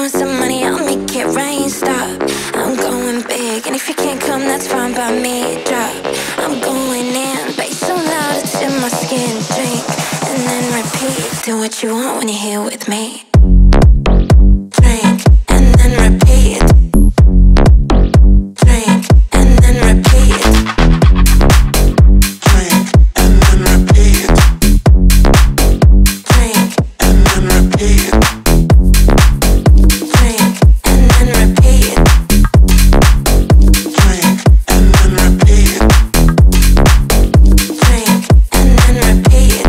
throwing some money, I'll make it rain. Stop, I'm going big, and if you can't come, that's fine by me. Drop, I'm going in, bass so loud it's in my skin. Drink, and then repeat. Do what you want when you're here with me. Drink, and then repeat. Drink, and then repeat. Drink, and then repeat. Drink, and then repeat. Drink, and then repeat. Drink, and then repeat. Drink, and then repeat.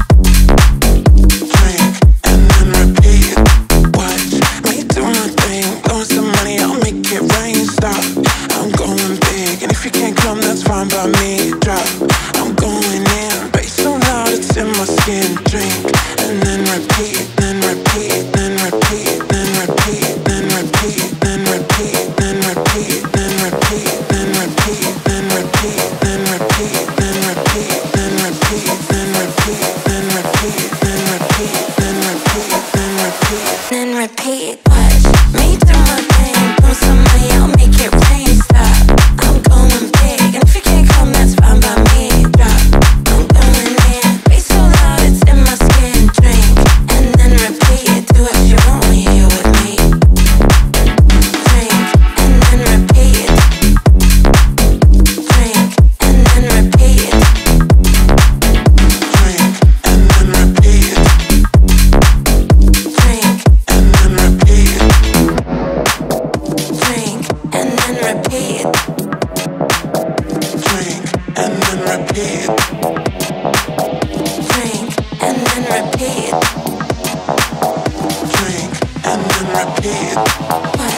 Drink, and then repeat. Watch me do my thing, blowing some money, I'll make it rain. Stop, I'm going big, and if you can't come, that's fine by me. Drop, I'm going in, bass so loud it's in my skin. Drink, and then repeat, then repeat, then repeat, then repeat, then repeat, then repeat, then repeat, then repeat, then repeat, then repeat, then repeat, then repeat, then repeat, then repeat, then repeat, then repeat, then repeat, then repeat, then repeat. Watch me do my thing, blow some money, I'll make it rain. Stop, I'm going big, and if you can't come, that's fine by me. Drop, I'm going in, bass so loud it's in my skin. Drink, and then repeat. Do what you want when you're here with me. Drink, and then repeat. Drink, and then repeat. Drink, and then repeat. Drink, and then repeat. Drink, and then repeat. Drink, and then repeat. Drink, and then repeat. Drink, and then repeat.